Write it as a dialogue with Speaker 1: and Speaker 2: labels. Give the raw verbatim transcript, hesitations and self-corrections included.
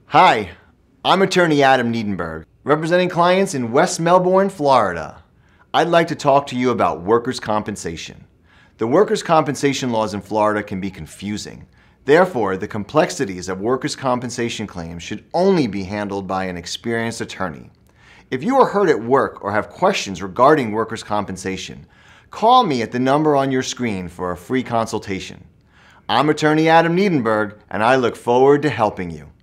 Speaker 1: Hi, I'm attorney Adam Niedenberg, representing clients in West Melbourne, Florida. I'd like to talk to you about workers' compensation. The workers' compensation laws in Florida can be confusing. Therefore, the complexities of workers' compensation claims should only be handled by an experienced attorney. If you are hurt at work or have questions regarding workers' compensation, call me at the number on your screen for a free consultation. I'm attorney Adam Niedenberg, and I look forward to helping you.